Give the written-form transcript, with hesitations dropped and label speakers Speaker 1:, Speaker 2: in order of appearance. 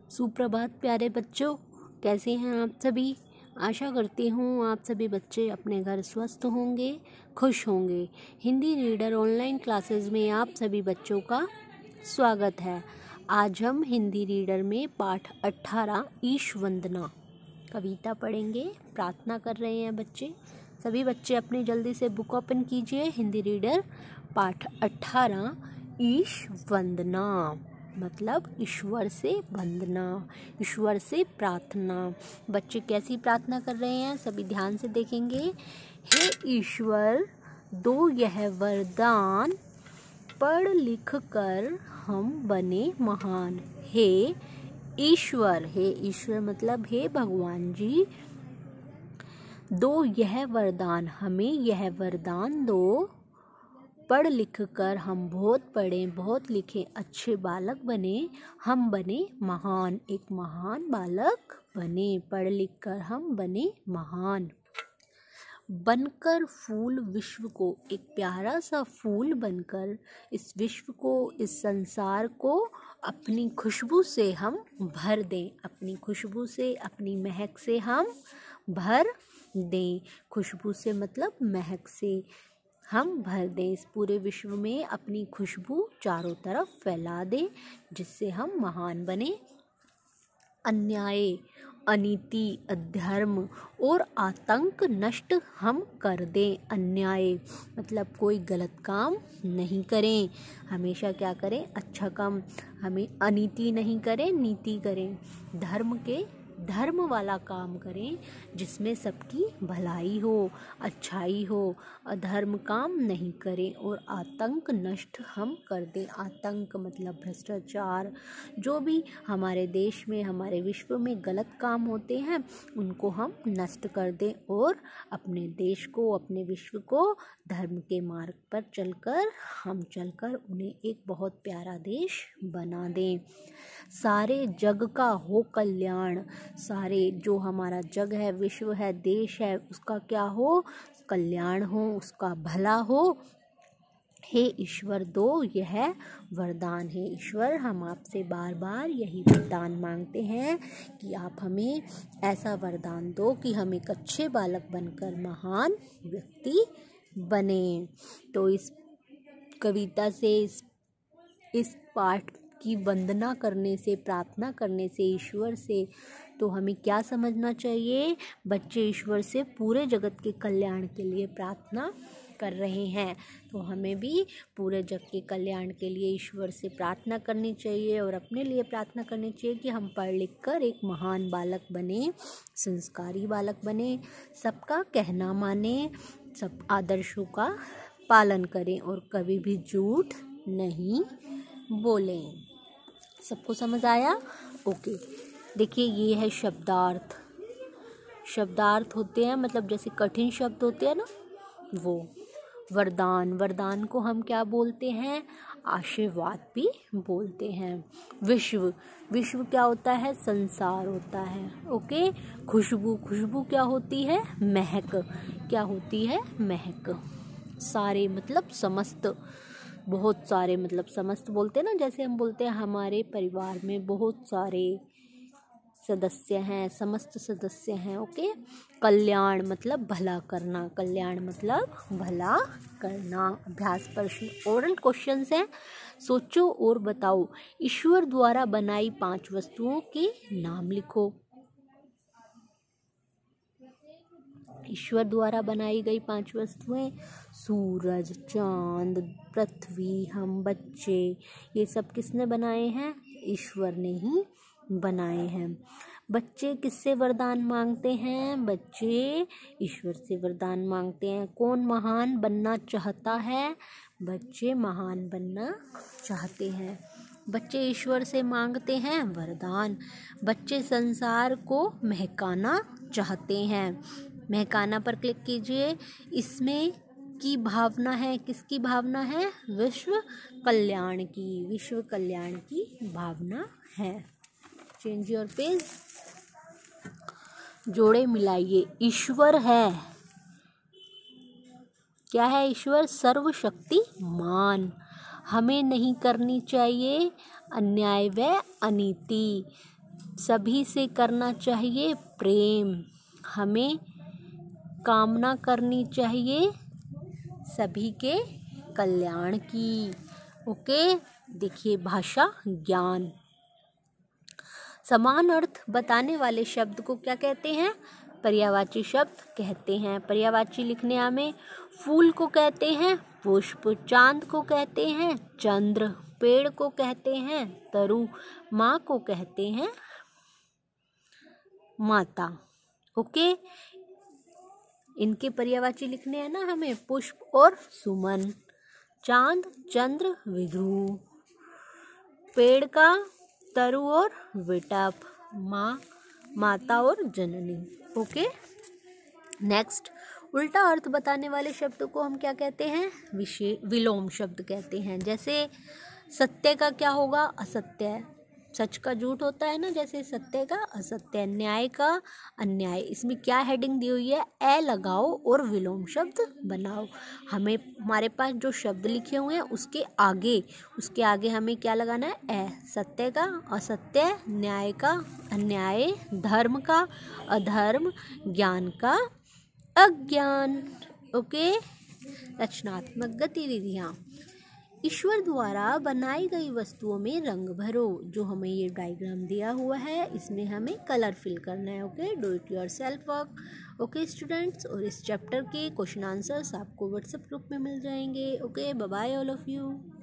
Speaker 1: सुप्रभात प्यारे बच्चों, कैसे हैं आप सभी। आशा करती हूँ आप सभी बच्चे अपने घर स्वस्थ होंगे, खुश होंगे। हिंदी रीडर ऑनलाइन क्लासेस में आप सभी बच्चों का स्वागत है। आज हम हिंदी रीडर में पाठ 18 ईश वंदना कविता पढ़ेंगे। प्रार्थना कर रहे हैं बच्चे। सभी बच्चे अपनी जल्दी से बुक ओपन कीजिए। हिंदी रीडर पाठ 18 ईश वंदना मतलब ईश्वर से वंदना, ईश्वर से प्रार्थना। बच्चे कैसी प्रार्थना कर रहे हैं सभी ध्यान से देखेंगे। हे ईश्वर, दो यह वरदान, पढ़ लिख कर हम बने महान। हे ईश्वर मतलब हे भगवान जी, दो यह वरदान, हमें यह वरदान दो, पढ़ लिख कर हम बहुत पढ़ें, बहुत लिखें, अच्छे बालक बने, हम बने महान, एक महान बालक बने। पढ़ लिख कर हम बने महान। बनकर फूल विश्व को, एक प्यारा सा फूल बनकर इस विश्व को, इस संसार को अपनी खुशबू से हम भर दें। अपनी खुशबू से, अपनी महक से हम भर दें। खुशबू से मतलब महक से हम भर दें। इस पूरे विश्व में अपनी खुशबू चारों तरफ फैला दें, जिससे हम महान बने। अन्याय, अनीति, अधर्म और आतंक नष्ट हम कर दें। अन्याय मतलब कोई गलत काम नहीं करें, हमेशा क्या करें, अच्छा काम। हमें अनीति नहीं करें, नीति करें। धर्म वाला काम करें, जिसमें सबकी भलाई हो, अच्छाई हो। अधर्म काम नहीं करें। और आतंक नष्ट हम कर दें। आतंक मतलब भ्रष्टाचार। जो भी हमारे देश में, हमारे विश्व में गलत काम होते हैं, उनको हम नष्ट कर दें और अपने देश को, अपने विश्व को धर्म के मार्ग पर चलकर उन्हें एक बहुत प्यारा देश बना दें। सारे जग का हो कल्याण। सारे जो हमारा जग है, विश्व है, देश है, उसका क्या हो, कल्याण हो, उसका भला हो। हे ईश्वर, दो यह वरदान है। ईश्वर, हम आपसे बार बार यही वरदान मांगते हैं कि आप हमें ऐसा वरदान दो कि हम एक अच्छे बालक बनकर महान व्यक्ति बने। तो इस कविता से, इस पाठ की वंदना करने से, प्रार्थना करने से ईश्वर से, तो हमें क्या समझना चाहिए। बच्चे ईश्वर से पूरे जगत के कल्याण के लिए प्रार्थना कर रहे हैं, तो हमें भी पूरे जग के कल्याण के लिए ईश्वर से प्रार्थना करनी चाहिए और अपने लिए प्रार्थना करनी चाहिए कि हम पढ़ लिख कर एक महान बालक बने, संस्कारी बालक बने, सबका कहना माने, सब आदर्शों का पालन करें और कभी भी झूठ नहीं बोलें। सबको समझ आया? ओके। देखिए, ये है शब्दार्थ। शब्दार्थ होते हैं मतलब जैसे कठिन शब्द होते हैं ना, वो। वरदान को हम क्या बोलते हैं, आशीर्वाद भी बोलते हैं। विश्व क्या होता है, संसार होता है। ओके। खुशबू क्या होती है, महक। क्या होती है, महक। सारे मतलब समस्त, बहुत सारे मतलब समस्त बोलते हैं ना, जैसे हम बोलते हैं हमारे परिवार में बहुत सारे सदस्य हैं, समस्त सदस्य हैं। ओके। कल्याण मतलब भला करना। कल्याण मतलब भला करना। अभ्यास प्रश्न, ओरल क्वेश्चंस हैं। सोचो और बताओ। ईश्वर द्वारा बनाई 5 वस्तुओं के नाम लिखो। ईश्वर द्वारा बनाई गई 5 वस्तुएं, सूरज, चांद, पृथ्वी, हम बच्चे, ये सब किसने बनाए हैं, ईश्वर ने ही बनाए हैं। बच्चे किससे वरदान मांगते हैं, बच्चे ईश्वर से वरदान मांगते हैं। कौन महान बनना चाहता है, बच्चे महान बनना चाहते हैं। बच्चे ईश्वर से मांगते हैं वरदान। बच्चे संसार को महकाना चाहते हैं। महकाना पर क्लिक कीजिए। इसमें की भावना है, किसकी भावना है, विश्व कल्याण की। विश्व कल्याण की भावना है। Change your page. जोड़े मिलाइए। ईश्वर है, क्या है, ईश्वर सर्वशक्तिमान। हमें नहीं करनी चाहिए अन्याय व अनीति। सभी से करना चाहिए प्रेम, हमें कामना करनी चाहिए सभी के कल्याण की। ओके, देखिए भाषा ज्ञान। समान अर्थ बताने वाले शब्द को क्या कहते हैं? पर्यायवाची शब्द कहते हैं। पर्यायवाची लिखने हमें फूल को कहते हैं पुष्प, चांद को कहते हैं चंद्र, पेड़ को कहते हैं तरु, माँ को कहते हैं माता। ओके, इनके पर्यायवाची लिखने हैं ना हमें पुष्प और सुमन, चांद चंद्र विध्रु, पेड़ का तरु और विटप, माँ माता और जननी। ओके, नेक्स्ट, उल्टा अर्थ बताने वाले शब्द को हम क्या कहते हैं? विलोम शब्द कहते हैं। जैसे सत्य का क्या होगा? असत्य। सच का झूठ होता है ना, जैसे सत्य का असत्य, न्याय का अन्याय। इसमें क्या हेडिंग दी हुई है? ए लगाओ और विलोम शब्द बनाओ। हमारे पास जो शब्द लिखे हुए हैं उसके आगे हमें क्या लगाना है? ए। सत्य का असत्य, न्याय का अन्याय, धर्म का अधर्म, ज्ञान का अज्ञान। ओके, रचनात्मक गतिविधियाँ। ईश्वर द्वारा बनाई गई वस्तुओं में रंग भरो। जो हमें ये डायग्राम दिया हुआ है इसमें हमें कलर फिल करना है। Okay, do it yourself work. Okay students, और इस चैप्टर के क्वेश्चन आंसर्स आपको व्हाट्सएप ग्रुप में मिल जाएंगे। Okay, bye bye all of you.